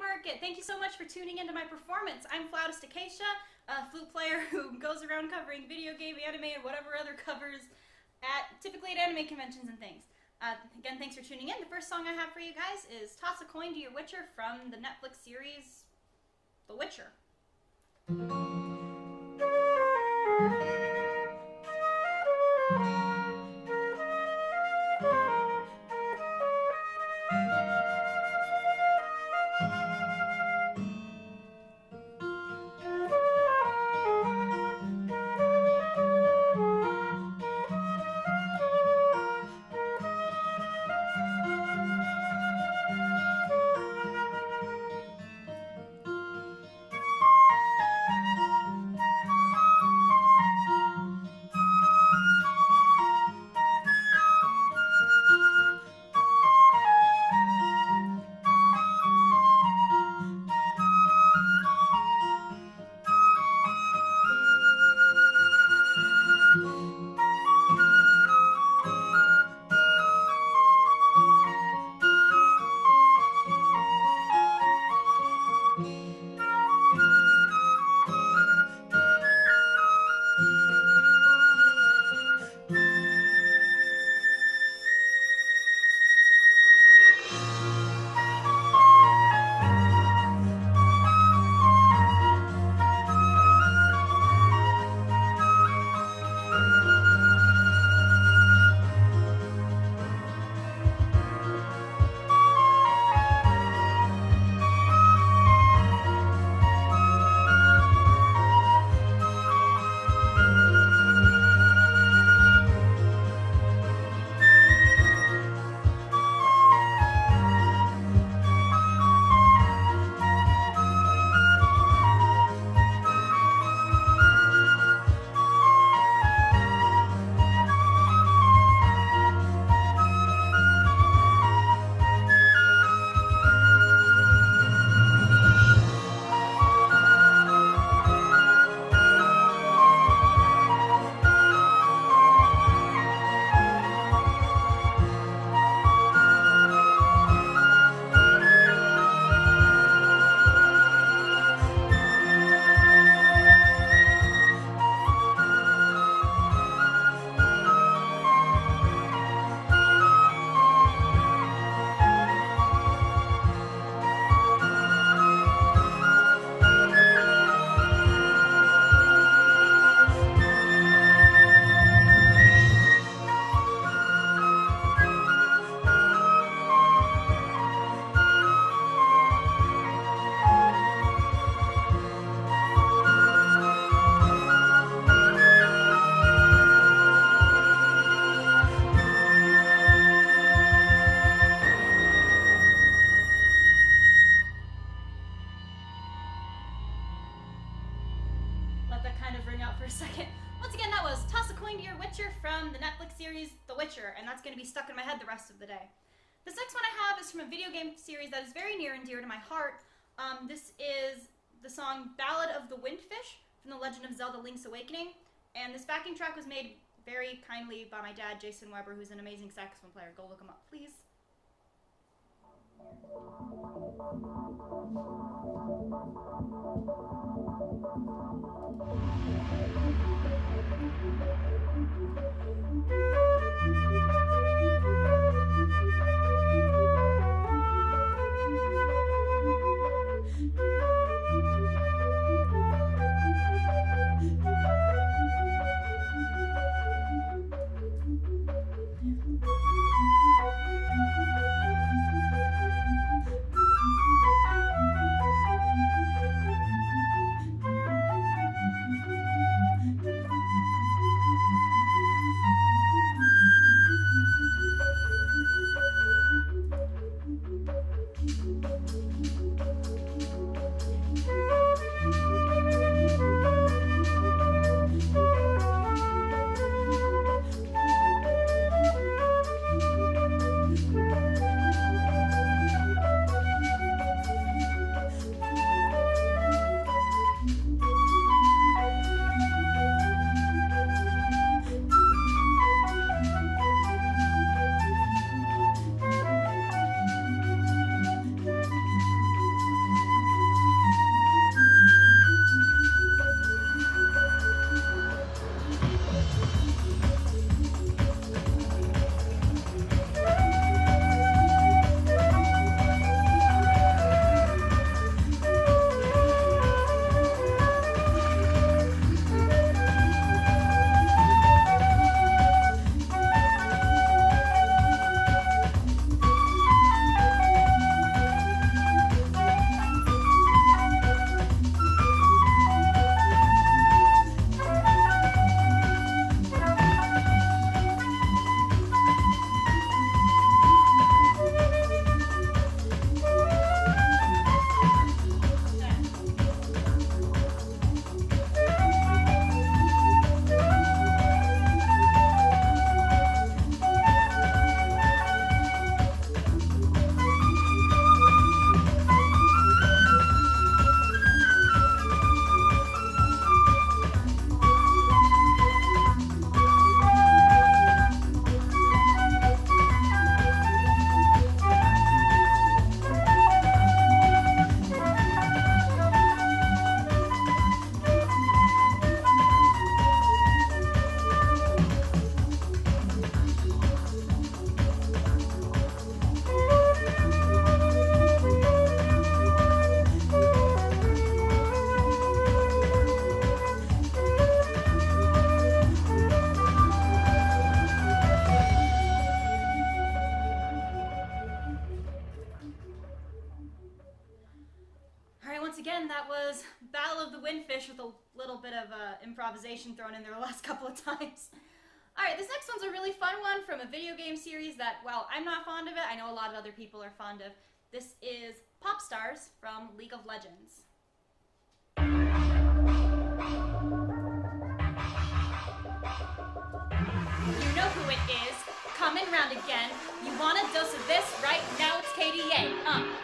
work it. Thank you so much for tuning into my performance. I'm Flautist Acacia, a flute player who goes around covering video game, anime, and whatever other covers typically at anime conventions and things. Again, thanks for tuning in. The first song I have for you guys is Toss a Coin to Your Witcher from the Netflix series The Witcher. From the Netflix series The Witcher, and that's going to be stuck in my head the rest of the day. This next one I have is from a video game series that is very near and dear to my heart. This is the song Ballad of the Windfish from The Legend of Zelda Link's Awakening, and this backing track was made very kindly by my dad, Jason Weber, who's an amazing saxophone player. Go look him up, please. again, that was Battle of the Windfish with a little bit of improvisation thrown in there the last couple of times. Alright, this next one's a really fun one from a video game series that, well, I'm not fond of it. I know a lot of other people are fond of. This is Pop Stars from League of Legends. You know who it is. Coming round again. You want a dose of this? Right now it's KDA.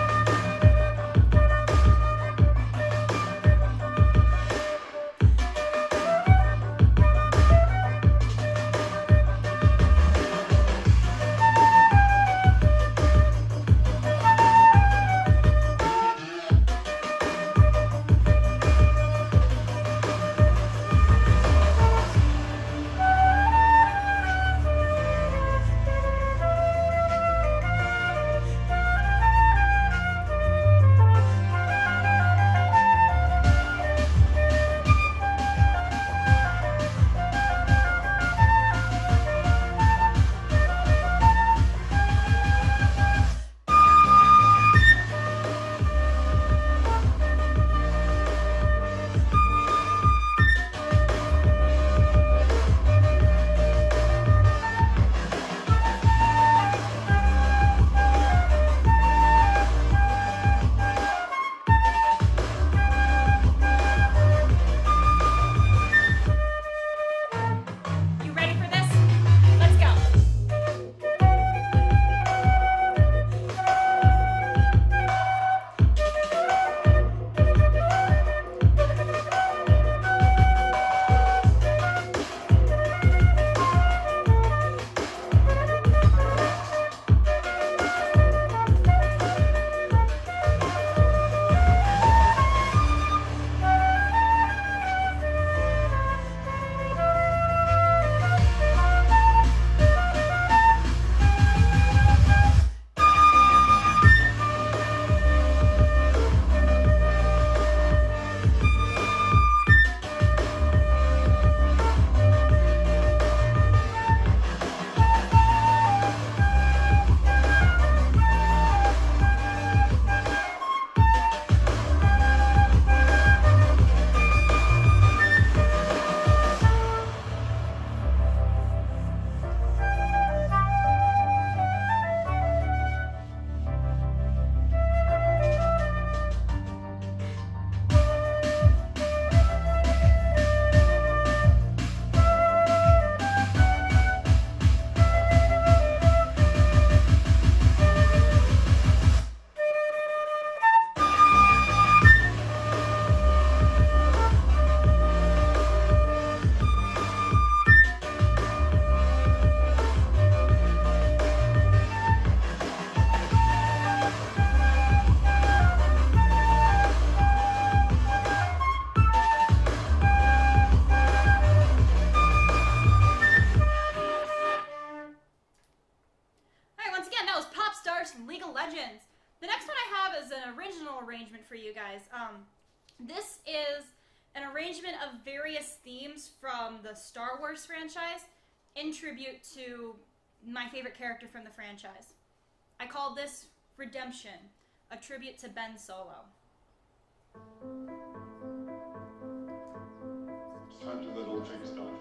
The next one I have is an original arrangement for you guys. This is an arrangement of various themes from the Star Wars franchise in tribute to my favorite character from the franchise. I called this Redemption, a tribute to Ben Solo. It's time to let old things die.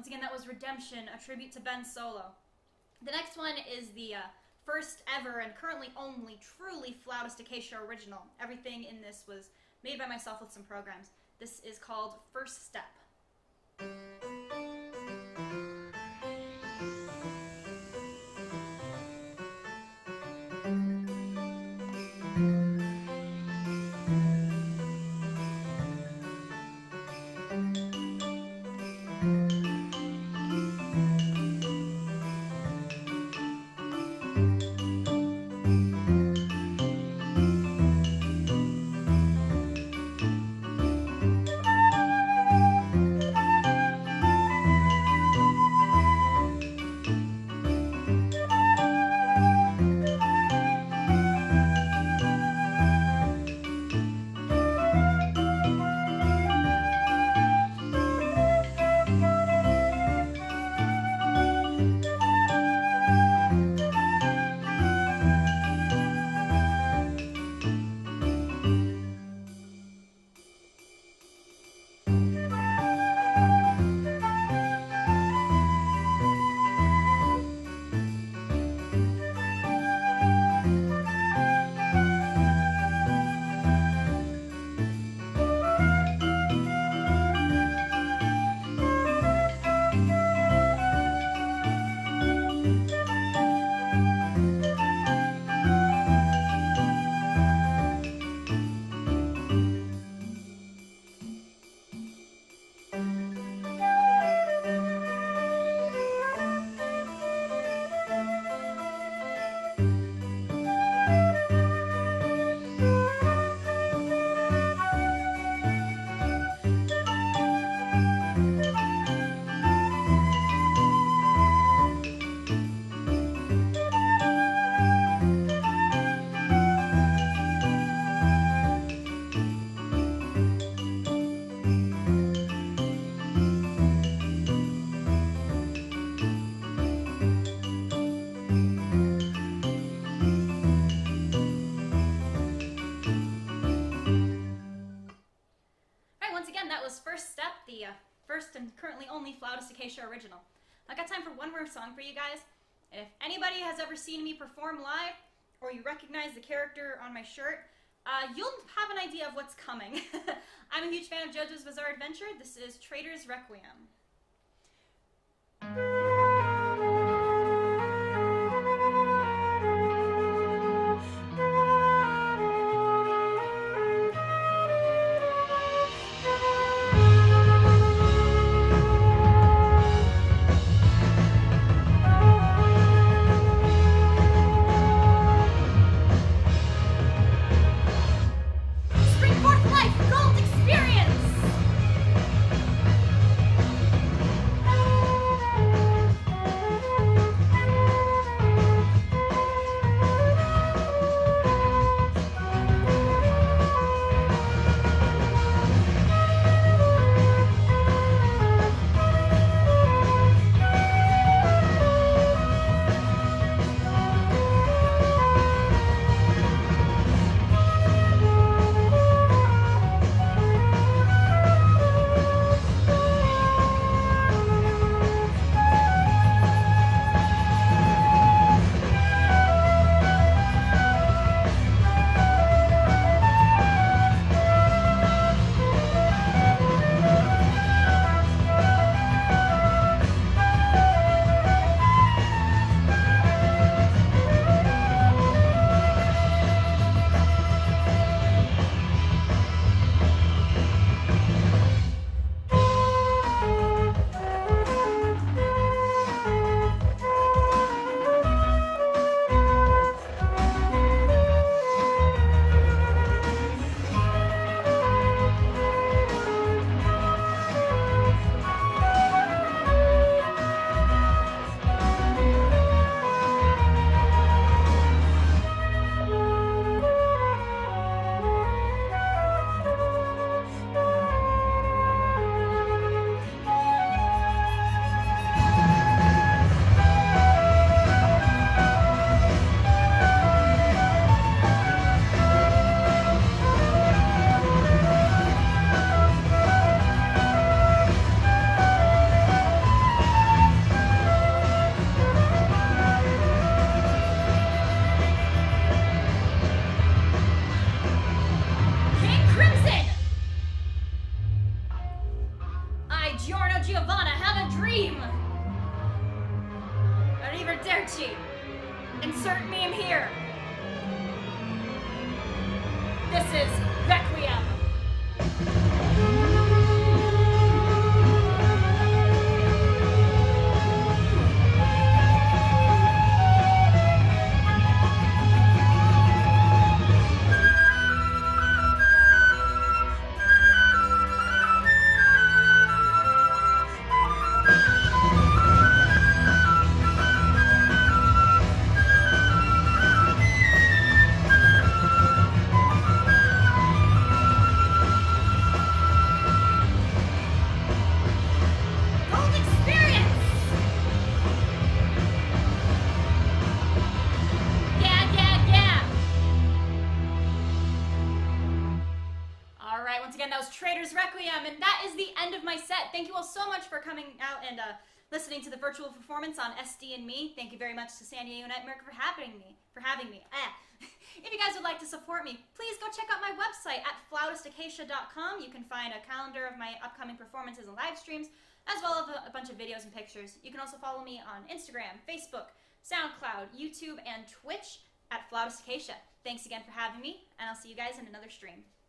Once again, that was Redemption, a tribute to Ben Solo. The next one is the first ever and currently only truly Flautist Acacia original. Everything in this was made by myself with some programs. This is called First Step. First and currently only Flautist Acacia original. I got time for one more song for you guys, and if anybody has ever seen me perform live, or you recognize the character on my shirt, you'll have an idea of what's coming. I'm a huge fan of Jojo's Bizarre Adventure. This is Traitor's Requiem. Spring forth life, gold experience! This is Requiem. Once again, that was Traitor's Requiem, and that is the end of my set. Thank you all so much for coming out and listening to the virtual performance on SD and Me. Thank you very much to San Diego Night America for having me. If you guys would like to support me, please go check out my website at flautistacacia.com. You can find a calendar of my upcoming performances and live streams, as well as a bunch of videos and pictures. You can also follow me on Instagram, Facebook, SoundCloud, YouTube, and Twitch at Flautist Acacia. Thanks again for having me, and I'll see you guys in another stream.